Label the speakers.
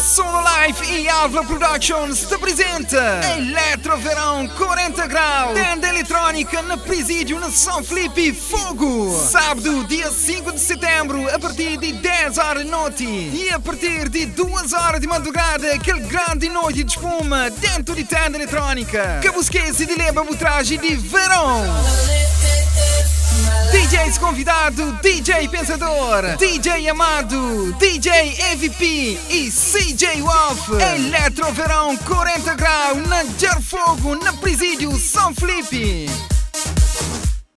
Speaker 1: Sono Life e Alva Productions te apresenta Eletro Verão 40 graus. Tenda eletrónica na Presídio na São Felipe Fogo. Sábado, dia 5 de setembro, a partir de 10 horas da noite. E a partir de 2 horas de madrugada, aquele grande noite de espuma dentro de tenda eletrónica. Que vos esquece de levar o traje de verão. DJs convidado, DJ Pensador, DJ Amado, DJ EVP e CJ Wolf. Eletro Verão 40 graus na Jar Fogo, na Presídio São Felipe.